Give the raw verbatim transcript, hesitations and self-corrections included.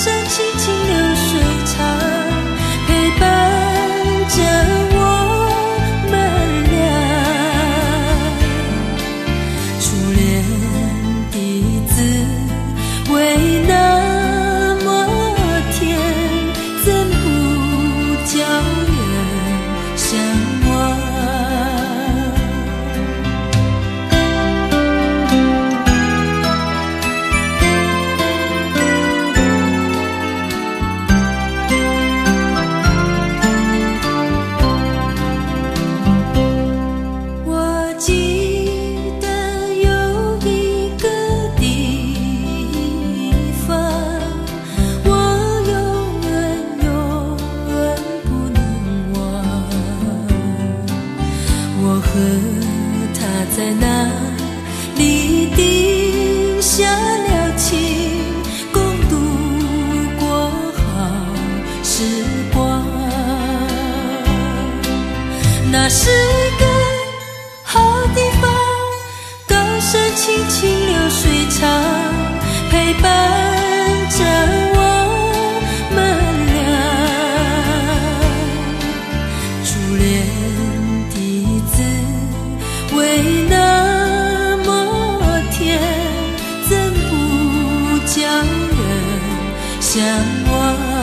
声轻轻流水长，陪伴着我们俩。初恋的滋味那么甜，怎不叫人向往？我和他在那里定下了情，共度过好时光。那是个好地方，高山青青流水长，陪伴着我们俩。初恋味那么甜，怎不叫人向往？